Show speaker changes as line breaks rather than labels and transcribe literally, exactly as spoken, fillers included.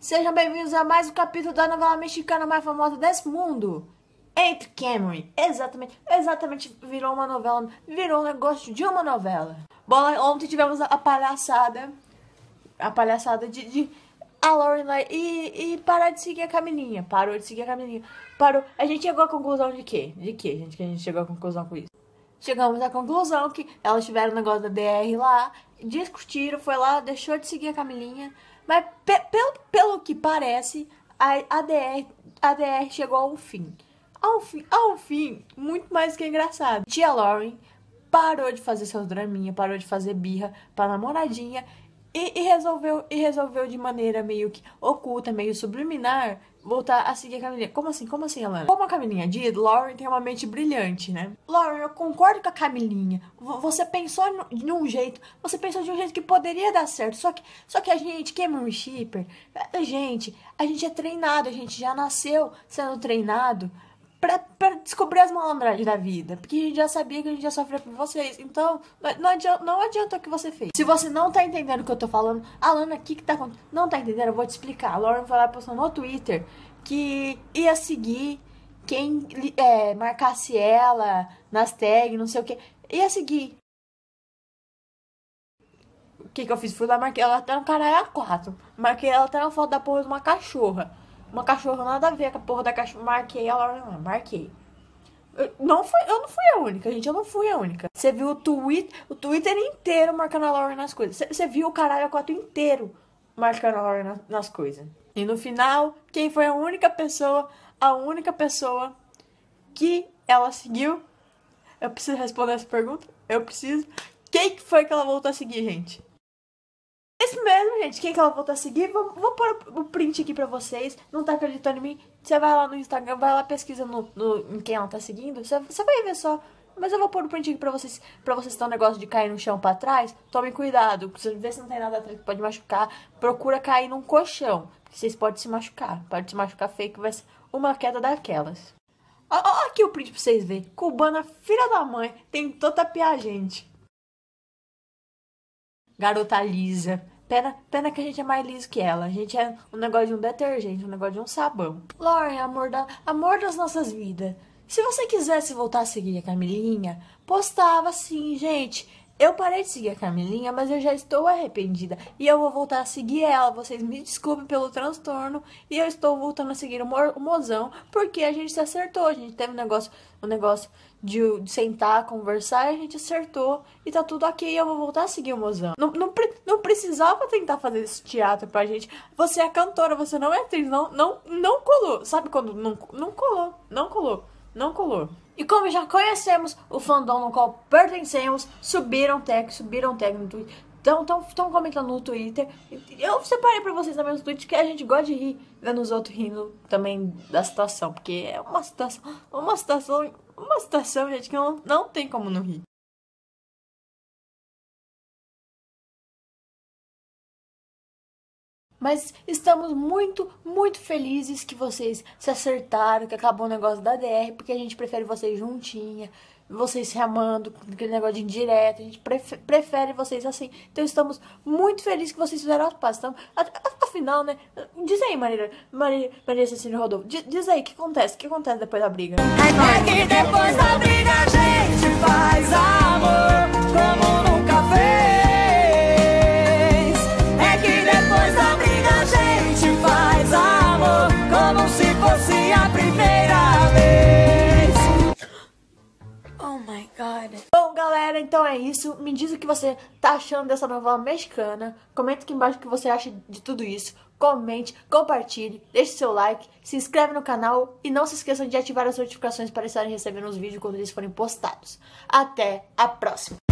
Sejam bem-vindos a mais um capítulo da novela mexicana mais famosa desse mundo. Entre Cameron. Exatamente, exatamente, virou uma novela, virou um negócio de uma novela. Bom, ontem tivemos a palhaçada, a palhaçada de, de a Lorelai e, e parar de seguir a Camilinha. Parou de seguir a Camilinha. Parou. A gente chegou à conclusão de quê? De quê, gente, que a gente chegou à conclusão com isso? Chegamos à conclusão que elas tiveram o negócio da D R lá, discutiram, foi lá, deixou de seguir a Camilinha. Mas pe pelo, pelo que parece, a, a, D R, a D R chegou ao fim. Ao fim, ao fim, muito mais que engraçado. Tia Lauren parou de fazer seus draminha, parou de fazer birra pra namoradinha e, e, resolveu, e resolveu de maneira meio que oculta, meio subliminar, voltar a seguir a Camilinha. Como assim? Como assim, Alana? Como a Camilinha diz, Lauren tem uma mente brilhante, né? Lauren, eu concordo com a Camilinha. Você pensou de um jeito, você pensou de um jeito que poderia dar certo. Só que, só que a gente, Cameron Shipper, a gente, a gente é treinado, a gente já nasceu sendo treinado Pra, pra descobrir as malandragens da vida. Porque a gente já sabia que a gente ia sofrer por vocês. Então, não adianta, não adianta o que você fez. Se você não tá entendendo o que eu tô falando, Alana, o que que tá acontecendo? Não tá entendendo? Eu vou te explicar. A Lauren foi lá postou no Twitter que ia seguir quem é, marcasse ela nas tags, não sei o que. Ia seguir. O que que eu fiz? Fui lá, marquei ela até no caralho A quatro. Marquei ela até na foto da porra de uma cachorra. Uma cachorra nada a ver com a porra da cachorra. Marquei ela, não, marquei. Eu não, fui, eu não fui a única, gente. Eu não fui a única. Você viu o Twitter, o Twitter inteiro marcando a Lauren nas coisas. Você viu o caralho a quatro inteiro marcando a Lauren nas, nas coisas. E no final, quem foi a única pessoa, a única pessoa que ela seguiu? Eu preciso responder essa pergunta? Eu preciso. Quem foi que ela voltou a seguir, gente? Isso mesmo, gente. Quem que ela voltou a seguir? Vou, vou pôr o print aqui pra vocês. Não tá acreditando em mim? Você vai lá no Instagram, vai lá, pesquisa no, no, em quem ela tá seguindo. Você, você vai ver só. Mas eu vou pôr o print aqui pra vocês. Pra vocês ter um negócio de cair no chão pra trás. Tomem cuidado. Você vê se não tem nada atrás que pode machucar. Procura cair num colchão. Porque vocês podem se machucar. Pode se machucar feio que vai ser uma queda daquelas. Olha aqui o print pra vocês verem. Cubana, filha da mãe, tentou tapear a gente. Garota lisa. Pena, pena que a gente é mais liso que ela. A gente é um negócio de um detergente, um negócio de um sabão. Lauren, amor, da, amor das nossas vidas. Se você quisesse voltar a seguir a Camilinha, postava sim, gente. Eu parei de seguir a Camilinha, mas eu já estou arrependida. E eu vou voltar a seguir ela. Vocês me desculpem pelo transtorno. E eu estou voltando a seguir o, mo o mozão. Porque a gente se acertou. A gente teve um negócio, um negócio de, de sentar, conversar. E a gente acertou. E tá tudo ok. E eu vou voltar a seguir o mozão. Não, não, não precisava tentar fazer esse teatro pra gente. Você é cantora, você não é atriz. Não, não, não colou. Sabe quando não, não colou? Não colou. Não colou. E como já conhecemos o fandom no qual pertencemos, subiram tag, subiram tag no Twitter. Então, estão comentando no Twitter. Eu separei pra vocês também no Twitter que a gente gosta de rir, vendo os outros rindo também da situação. Porque é uma situação, uma situação, uma situação, gente, que não, não tem como não rir. Mas estamos muito, muito felizes que vocês se acertaram, que acabou o negócio da D R, porque a gente prefere vocês juntinha, vocês se amando, aquele negócio de indireta, a gente prefere, prefere vocês assim. Então estamos muito felizes que vocês fizeram as pazes. Então, afinal, né? Diz aí, Maria, Maria, Maria Cecília Rodolfo, diz, diz aí, o que acontece? O que acontece depois da briga?
É que depois da briga a gente faz amor como nunca fez. É que depois da briga a gente faz amor como se fosse a primeira vez.
Oh my god. Bom, galera, então é isso. Me diz o que você tá achando dessa novela mexicana. Comenta aqui embaixo o que você acha de tudo isso. Comente, compartilhe, deixe seu like, se inscreve no canal e não se esqueçam de ativar as notificações para estarem recebendo os vídeos quando eles forem postados. Até a próxima!